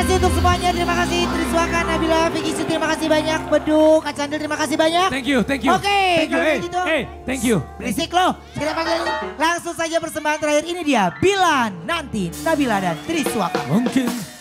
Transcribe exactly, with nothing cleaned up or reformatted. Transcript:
kasih untuk semuanya. Terima kasih Triswaka, Nabila, Vicky, terima kasih banyak. Beduk, Kak Chandil, terima kasih banyak. Thank you, thank you. Oke, okay, thank you. kalau Hey, gitu. hey, thank you. Berisik loh. Kita panggil langsung saja persembahan terakhir ini dia. Bila Nanti, Nabila dan Triswaka. Mungkin